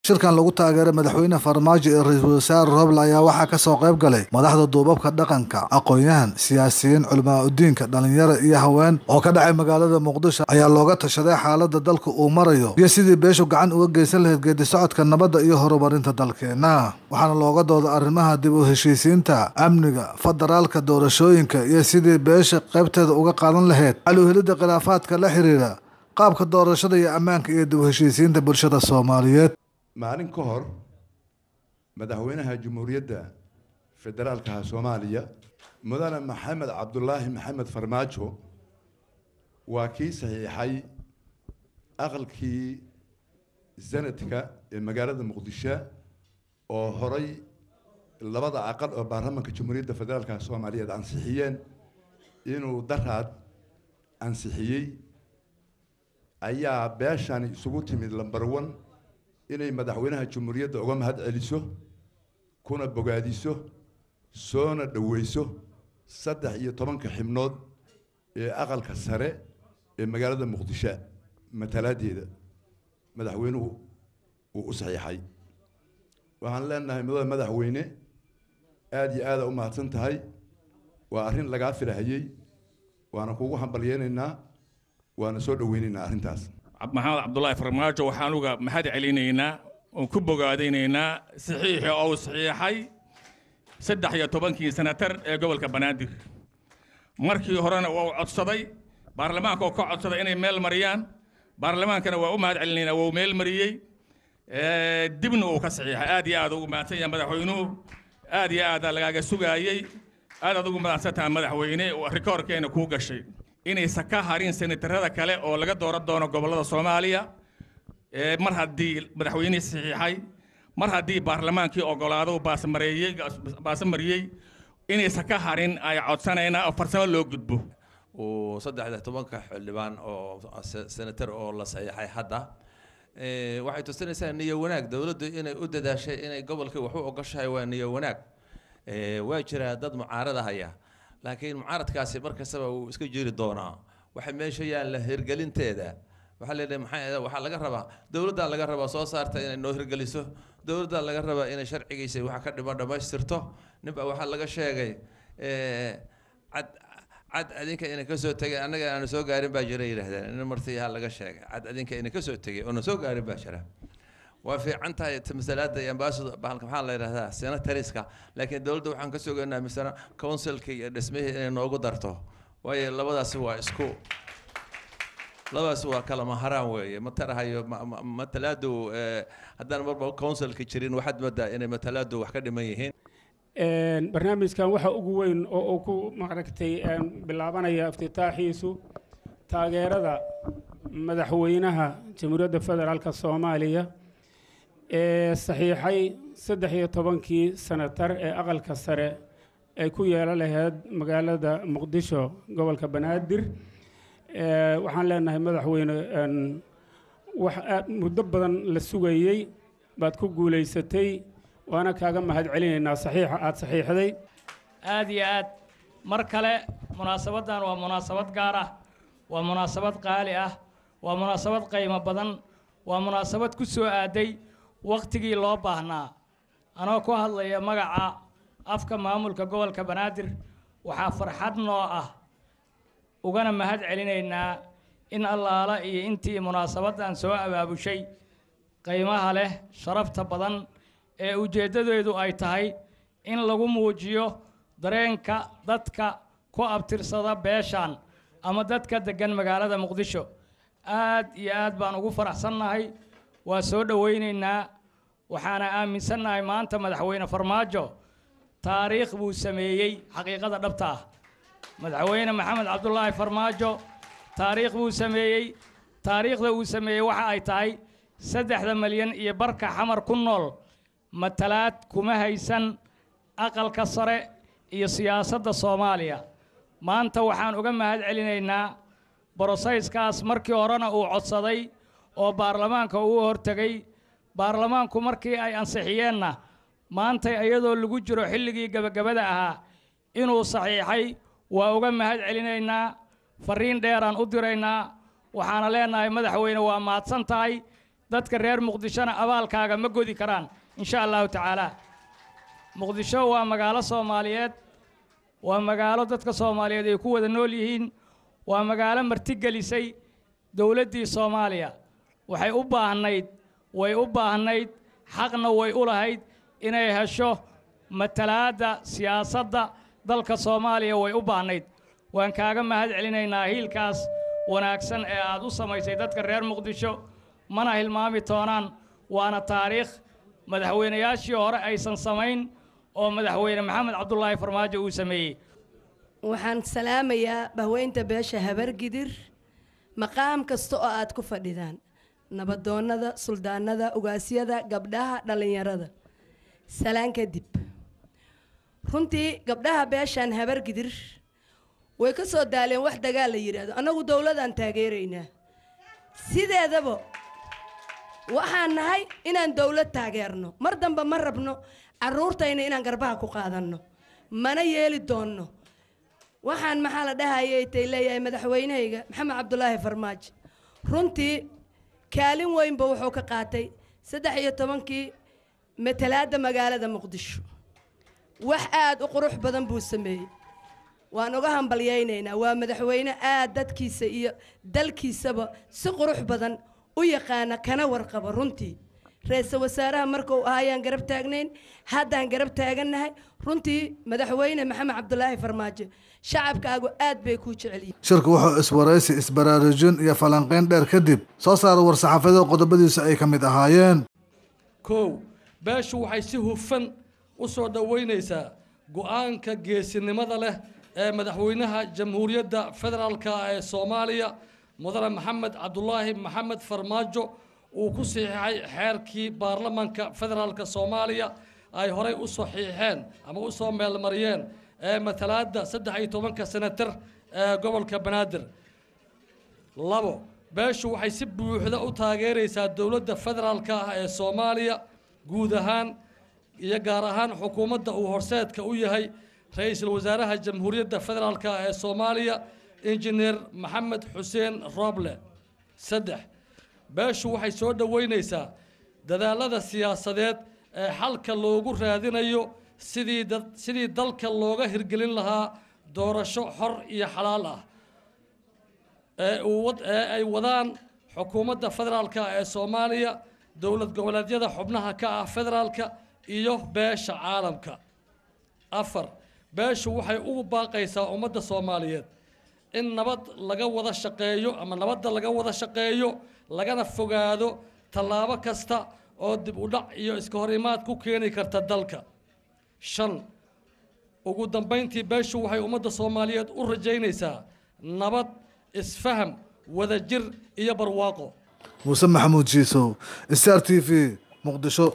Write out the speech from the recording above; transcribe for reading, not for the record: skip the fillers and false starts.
shirkan lagu taageeray madaxweyne Farmaajo ee ra'iisul wasaare Roble ayaa waxaa ka soo qayb galay madaxda duubabka dhaqanka, aqoonyahan, siyaasiyiin, culimo diinka, dhalinyaro iyo haween oo ka dhacay magaalada Muqdisho ayaa looga tashaday xaaladda dalka uu marayo iyo sidii beeshu gacan uga geysan lahayd geedi socodka nabadda iyo horumarinta dalkeena. waxaana looga dooday arrimaha dib u heshiisiinta, amniga, federaalka, doorashooyinka iyo sidii beesha qaybteeda uga qaadan lahayd xal u helidda khilaafaadka la xiriira qaabka doorashada iyo ammaanka iyo dib u heshiisiinta bulshada Soomaaliyeed. maalin ka hor madaxweynaha Jamhuuriyadda Federaalka Soomaaliya mudane Maxamed Cabdullaahi Maxamed Farmaajo waa kii saxiixay aqalkii sanadka ee magaalada Muqdisho oo horay labada aqal oo baarlamaanka Jamhuuriyadda Federaalka Soomaaliyeed ansixiyeen inuu daraad ansixiyay ayaa beeshan isugu timid lambar 1 inay madaxweynaha Jamhuuriyadda uga mahad celiso kuna bogaadiso soona dhaweyso 13 xibnood ee aqalka sare ee magaalada Muqdisho mataladeeda madaxweynuhu uu u saxiixay. waxaan leenahay madaxweyne aad iyo aad u mahadsan tahay, waa arrin laga firahayay, waana kugu hambalyeynaa, waana soo dhaweynaynaa arrintaas. maxamed cabdullaahi farmaajo waxaan uga mahad celinaynaa oo ku bogaadinaynaa saxiixii oo saxiixay 13 senatar ee gobolka Banaadir. markii horena waa codsaday baarlamaanka oo ka codsaday inay meel mariyaan, baarlamaankana waa u mahad celinaynaa waa meel mariyay, dibna uu ka saxiixay. aad iyo aad ugu mahadsan yahay madaxweynuhu, aad iyo aad lagaaga sugaayay, aad ugu mahadsantahay madaxweyne oo rikoorkeena ku gashay inay saka harin senatarada kale oo laga dooran doono gobolada Soomaaliya mar haddii madaxweyne saxiixay, mar haddii baarlamaankii ogolaado baasamariyay inay saka harin ay codsanayna oo farsamo loo gudbo. oo 13 xildhibaan oo senatar oo la saxiixay hadda waxay tusinaysaa niyo wanaag dawladdu inay u dadaashay inay gobolka wax u ogashahay. waa niyo wanaag. waa jira dad mucaarada haya, laakiin mucaaradkaasi markastaba uu iska jiri doonaa. waxa meesha yaal la hirgelinteeda waxa leeyahay waxa laga rabaa dawladda laga rabaa soo saarta inay noo hirgeliso, dawladda laga rabaa inay sharcigiisa waxa ka dhiman dhamaystirto. ninba waxa laga sheegay cad adinka inay ka soo tagay anaga aan soo gaarin baa jiray yiraahdeen in martiyaha laga sheegay cad adinka inay ka soo tagay oo soo gaarin baa jira. waa fiican tahay tamsalaadda iyo ambassador bahalka maxaa la yiraahdaa senatariska, laakiin dawladda waxaan ka soogaynaa misana councilka iyo dhismaha inay noogu darto. waayo labadaas waa kala maharaan weeye matarahayo matalaadu haddana marba councilka jirin waxaad moodaa inay matalaadu wax ka dhiman yihiin. barnaamijkan waxa ugu weyn oo ku maaragtay bilaabanaya iftitaaxiisu taageerada madaxweynaha Jamhuuriyadda Federaalka Soomaaliya saxiixay 13 senatar ee aqalka sare ay ku yeelan lahayd magaalada Muqdisho gobolka Banaadir. waxaan leenahay madaxweyne wax muddo badan la sugayay baad ku guuleysatay, waana kaaga mahad celinaynaa saxiixa aad saxiixday. aad iyo aad mar kale munaasabadan waa munaasabad gaar ah, waa munaasabad qaali ah, waa munaasabad qiimo badan, waa munaasabad ku soo aaday waqtigii loo baahnaa. anoo ku hadlaya magaca afka maamulka gobolka Banaadir waxaa farxad noo ah ugana mahad celinaynaa in allaala iyo intii munaasabadan soo abaabushay qiimaha leh sharafta badan ee ujeedadeedu ay tahay in lagu muujiyo dareenka dadka ku abtirsada beeshan ama dadka degan magaalada Muqdisho. aad iyo aad baan ugu faraxsannahay, waa soo dhaweynaynaa, waxaana aaminsannahay maanta madaxweyne Farmaajo taariikh buu sameeyay xaqiiqada dhabta ah. madaxweyne Maxamed Cabdullaahi Farmaajo taariikh buu sameeyay, taariikhda uu sameeyay waxa ay tahay 3 milyan iyo barka xamar ku nool matalaad kuma haysan aqalka sare iyo siyaasadda Soomaaliya. maanta waxaan uga mahad celinaynaa borosayskaas markii horena uu codsaday oo baarlamaanka uu hortagay, baarlamaanku markii ay ansixiyeenna maanta iyadoo lagu jiro xilligii gabagabada ahaa inuu saxiixay. waa uga mahad celinaynaa, fariin dheeraan u diraynaa, waxaana leenahay madaxweyne waa mahadsan tahay. dadka reer muqdishona abaalkaaga ma godi karaan insha allahu tacaala muqdisho waa magaalo soomaaliyeed waa magaalo dadka soomaaliyeed ay ku wada nool yihiin waa magaalo martigelisay dowladdii soomaaliya waxay u baahnayd xaqna way u lahayd inay hesho matalaadda siyaasadda dalka soomaaliya way u baahnayd waan kaaga mahad celinaynaa hiilkaas wanaagsan ee aad u samaysay dadka reer muqdisho mana hilmaami doonaan waana taariikh madaxweynayaashii hore aysan samayn oo madaxweyne maxamed cabdulaahi farmaajo uu sameeyey waxaan salaamayaa bahweynta beesha habargidir maqaam kasta oo aad ku fadhidaan nabadoonnada suldaanada ugaasyada gabdhaha dhallinyarada salaan kadib runtii gabdhaha beeshaan habargidir way ka soo daaleen wax dagaal la yidhaahdo annagu dowladaan taageeraynaa sideedaba waxaan nahay inaan dowlad taageerno mar dambe ma rabno carruurtayna inaan garbaha ku qaadanno mana yeeli doonno waxaan maxaa la dhahayay tay leeyahay madaxweynahayga maxamed cabdulaahi farmaajo runtii kaalin weynba wuxuu ka qaatay 13 matalaadda magaalada muqdisho wax aad u qurux badan buu sameeyey waan uga hambalyaynaynaa waa madaxweyne aad dadkiisa iyo dalkiisaba si qurux badan u yaqaana kana warqaba runtii ra'iisul wasaaraha markuu ahaayaan garab taagnayn haddaan garab taagannahay runtii madaxweyne maxamed cabdulaahi farmaajo shacabkaagu aad bay ku jecel yihiin shirku wuxuu iswaraysi isbaraarujin iyo falanqayn dheer kadib soo saaray war-saxaafadeed qodobadiisa ay ka mid ahaayeen kow beeshu waxay si hufan u soo dhaweynaysaa go'aanka geesinimada leh ee madaxweynaha jamhuuriyadda federaalka ee Soomaaliya mudane maxamed cabdulaahi maxamed farmaajo uu ku saxiixay xeerkii baarlamaanka federaalka Soomaaliya ay horay u saxiixeen ama u soo meelmariyeen ee matalaadda 13 senatar ee gobolka Banaadir labo beeshu waxay si buuxda u taageeraysaa dowladda federaalka ee Soomaaliya guud ahaan iyo gaar ahaan xukuumadda uu horseedka u yahay ra'iisul wasaaraha jamhuuriyadda federaalka ee Soomaaliya injineer maxamed xuseen roble saddex beeshu waxay soo dhaweynaysaa dadaalada siyaasadeed ee xalka loogu raadinayo sidii dalka looga hirgelin lahaa doorasho xor iyo xalaal ah ee ay wadaan xukuumadda federaalka ee Soomaaliya dowlad goboleedyada xubnaha ka ah federaalka iyo beesha caalamka afar beeshu waxay ugu baaqaysaa ummadda Soomaaliyeed in nabad laga wada shaqeeyo ama nabadda laga wada shaqeeyo lagana fogaado tallaabo kasta oo dib u dhac iyo iska horimaad ku keeni karta dalka shan ugu dambeyntii beeshu waxay ummadda Soomaaliyeed u rajaynaysaa nabad isfaham wadajir iyo barwaaqo muuse maxamuud jiisow Star TV muqdisho